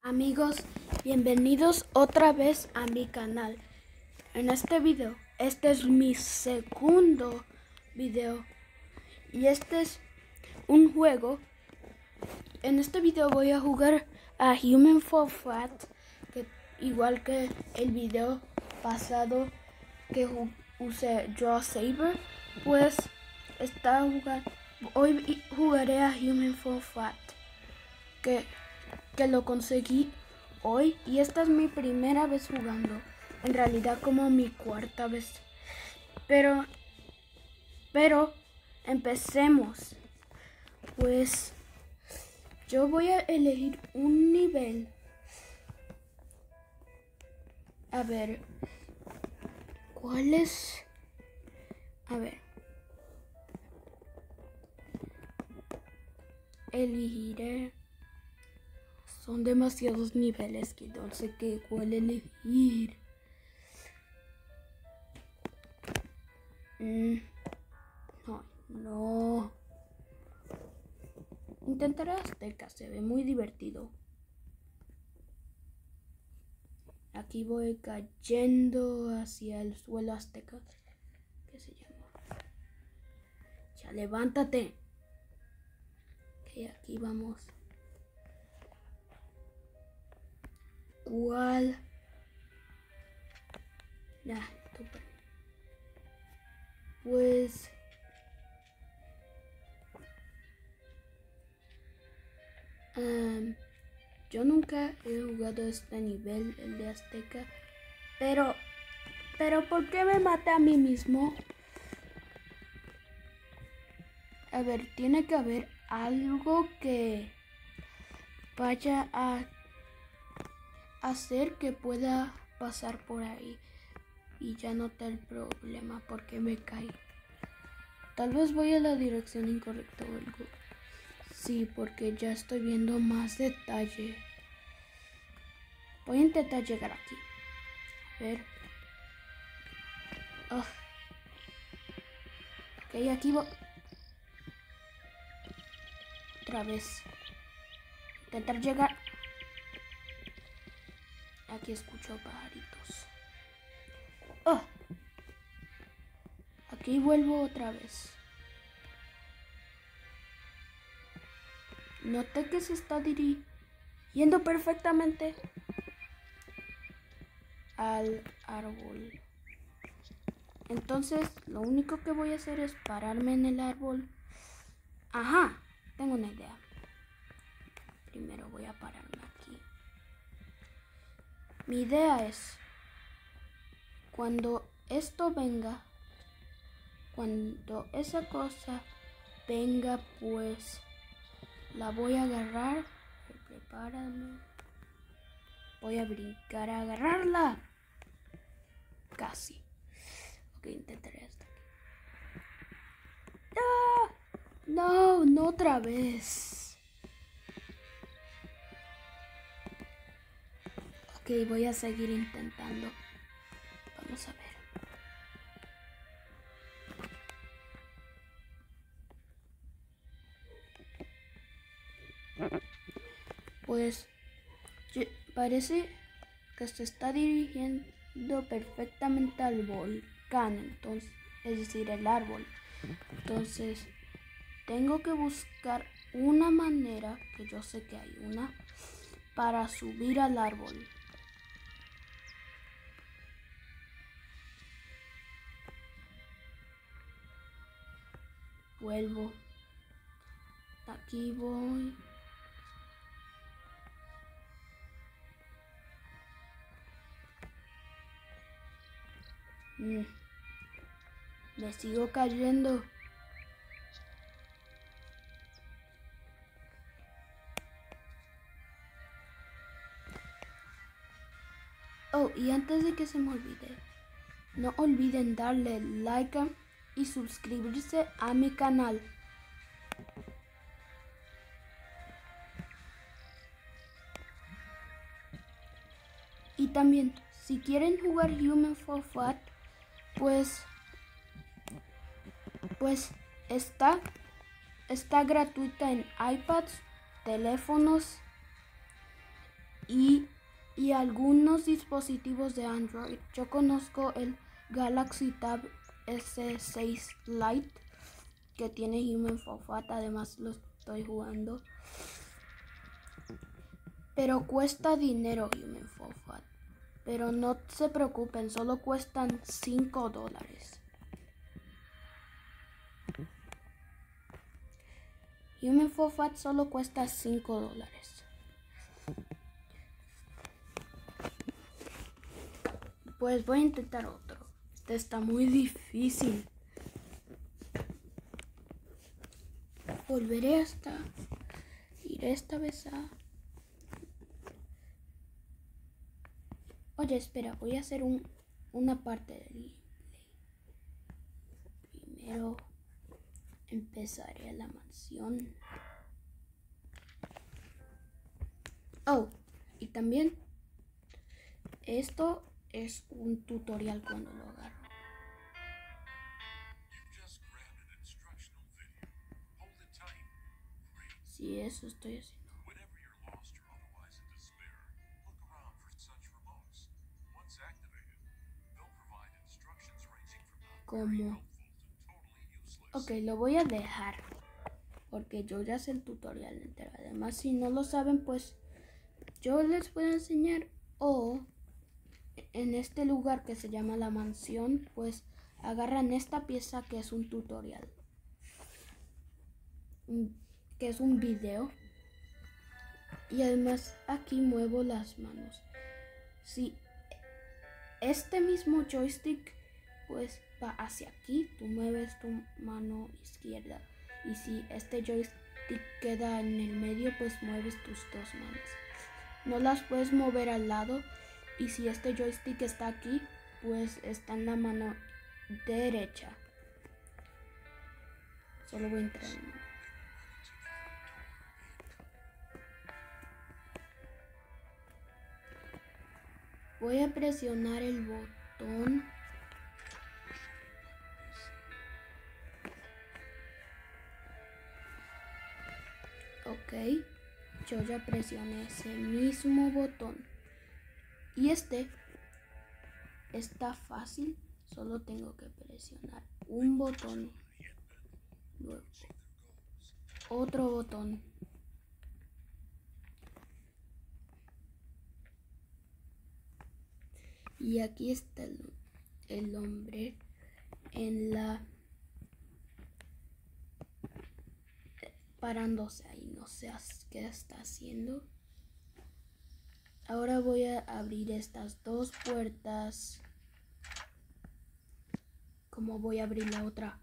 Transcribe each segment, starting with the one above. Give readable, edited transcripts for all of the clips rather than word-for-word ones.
Amigos, bienvenidos otra vez a mi canal. En este video, este es mi segundo video y este es un juego. En este video voy a jugar a Human Fall Flat, que igual que el video pasado que usé Draw Saber, pues está jugando. Hoy jugaré a Human Fall Flat, que lo conseguí hoy y esta es mi primera vez jugando, en realidad como mi cuarta vez, pero empecemos. Pues yo voy a elegir un nivel, a ver cuál es, a ver, elegiré. Son demasiados niveles que no sé cuál elegir. No. Intentaré Azteca, se ve muy divertido. Aquí voy cayendo hacia el suelo azteca. ¿Qué se llama? Ya levántate. Ok, aquí vamos. ¿Cuál? Nah, pues yo nunca he jugado este nivel, el de Azteca, pero ¿por qué me maté a mí mismo? A ver, tiene que haber algo que vaya a hacer que pueda pasar por ahí y ya no está el problema porque me caí. Tal vez voy a la dirección incorrecta o algo. Sí, porque ya estoy viendo más detalle. Voy a intentar llegar aquí. A ver. Oh. Ok, aquí voy. Otra vez. Intentar llegar. Aquí escucho pajaritos. Oh. Aquí vuelvo otra vez. Noté que se está dirigiendo perfectamente al árbol. Entonces, lo único que voy a hacer es pararme en el árbol. Ajá, tengo una idea. Primero voy a pararme aquí. Mi idea es, cuando esto venga, cuando esa cosa venga, pues la voy a agarrar. Prepárame. Voy a brincar a agarrarla. Casi. Ok, intentaré hasta aquí. ¡Ah! No otra vez. Ok, voy a seguir intentando. Vamos a ver. Pues parece que se está dirigiendo perfectamente al volcán, entonces, es decir, el árbol. Entonces, tengo que buscar una manera, que yo sé que hay una, para subir al árbol. Vuelvo. Aquí voy. Me sigo cayendo. Oh, y antes de que se me olvide, no olviden darle like y suscribirse a mi canal. Y también, si quieren jugar Human Fall Flat, pues está gratuita en iPads, teléfonos y algunos dispositivos de Android. Yo conozco el Galaxy Tab S6 Lite que tiene Human Fall Flat, además lo estoy jugando. Pero cuesta dinero Human Fall Flat. Pero no se preocupen, solo cuestan $5. Human Fall Flat solo cuesta $5. Pues voy a intentar otro. Este está muy difícil. Volveré hasta... Iré esta vez a... Oye, espera, voy a hacer una parte del gameplay. Primero empezaré a la mansión. Oh, y también esto es un tutorial cuando lo agarro. Sí, eso estoy haciendo. ¿Cómo? Ok, lo voy a dejar porque yo ya sé el tutorial entero. Además, si no lo saben, pues yo les voy a enseñar. O en este lugar que se llama la mansión, pues agarran esta pieza que es un tutorial, que es un video. Y además aquí muevo las manos. Si este mismo joystick pues va hacia aquí, tú mueves tu mano izquierda. Y si este joystick queda en el medio, pues mueves tus dos manos. No las puedes mover al lado. Y si este joystick está aquí, pues está en la mano derecha. Solo voy a entrar en... Voy a presionar el botón. Ok, yo ya presioné ese mismo botón. Y este está fácil, solo tengo que presionar un botón, luego otro botón. Y aquí está el hombre en la... parándose ahí, no sé qué está haciendo. Ahora voy a abrir estas dos puertas. ¿Cómo voy a abrir la otra?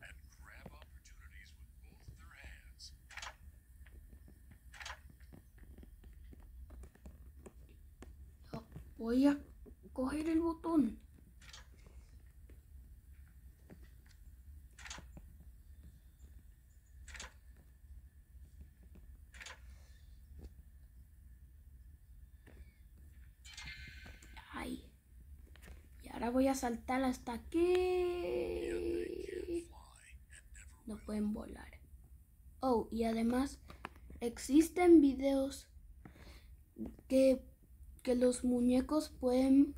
Oh, voy a coger el botón. Ahí. Y ahora voy a saltar hasta que no pueden volar. Oh, y además existen videos que los muñecos pueden,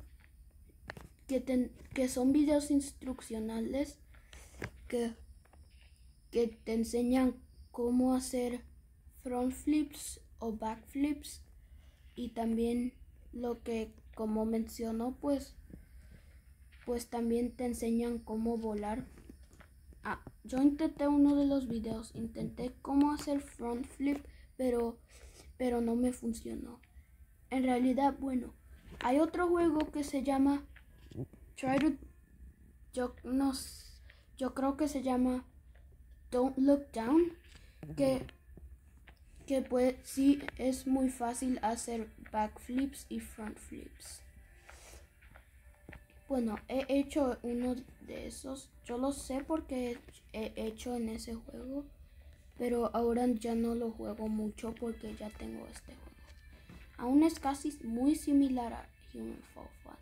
que son videos instruccionales que te enseñan cómo hacer front flips o back flips, y también lo que, como mencionó, pues también te enseñan cómo volar. Yo intenté uno de los videos, intenté cómo hacer front flip, pero no me funcionó. En realidad, bueno, hay otro juego que se llama yo creo que se llama Don't Look Down, que pues sí es muy fácil hacer backflips y front flips. Bueno, he hecho uno de esos, yo lo sé porque he hecho en ese juego, pero ahora ya no lo juego mucho porque ya tengo este juego. Aún es casi muy similar a Human Fall Flat.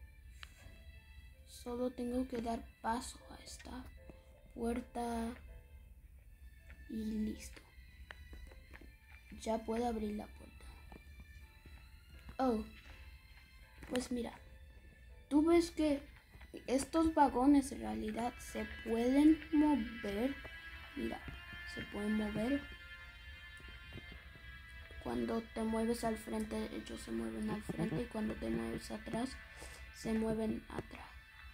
Solo tengo que dar paso a esta puerta y listo. Ya puedo abrir la puerta. Oh, pues mira, tú ves que estos vagones en realidad se pueden mover. Mira, se pueden mover. Cuando te mueves al frente, ellos se mueven al frente, y cuando te mueves atrás, se mueven atrás.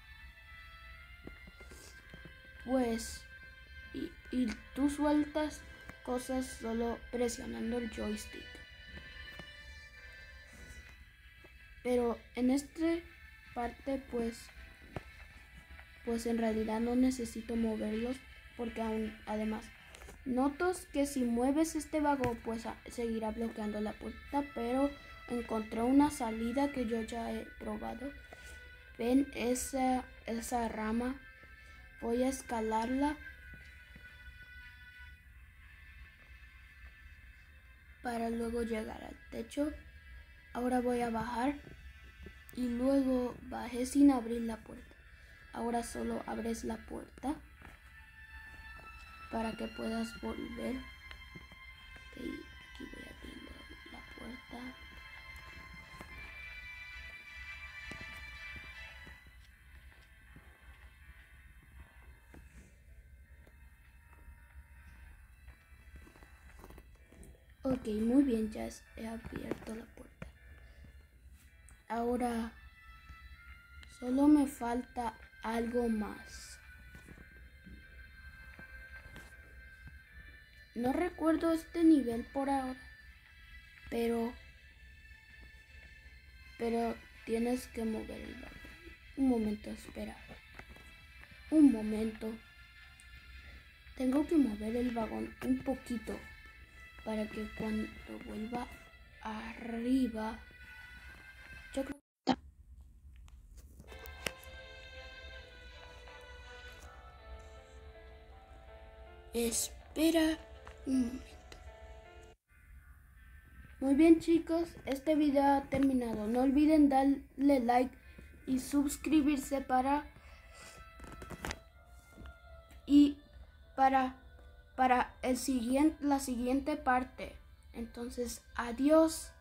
Pues, y tú sueltas cosas solo presionando el joystick. Pero en esta parte, pues en realidad no necesito moverlos, porque además notas que si mueves este vagón, pues seguirá bloqueando la puerta, pero encontré una salida que yo ya he probado. ¿Ven esa rama? Voy a escalarla para luego llegar al techo. Ahora voy a bajar y luego bajé sin abrir la puerta. Ahora solo abres la puerta para que puedas volver. Okay, aquí voy abriendo la puerta. Ok, muy bien, ya he abierto la puerta. Ahora solo me falta algo más. No recuerdo este nivel por ahora, pero tienes que mover el vagón. Un momento, espera. Un momento. Tengo que mover el vagón un poquito para que cuando vuelva arriba, yo creo que espera un momento. Muy bien, chicos, este video ha terminado. No olviden darle like y suscribirse para la siguiente parte. Entonces, adiós.